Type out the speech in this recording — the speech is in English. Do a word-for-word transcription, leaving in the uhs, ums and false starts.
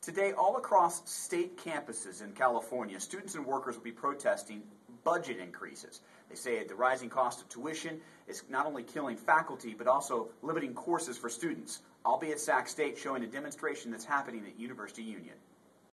Today, all across state campuses in California, students and workers will be protesting budget increases. They say the rising cost of tuition is not only killing faculty, but also limiting courses for students. I'll be at Sac State showing a demonstration that's happening at University Union.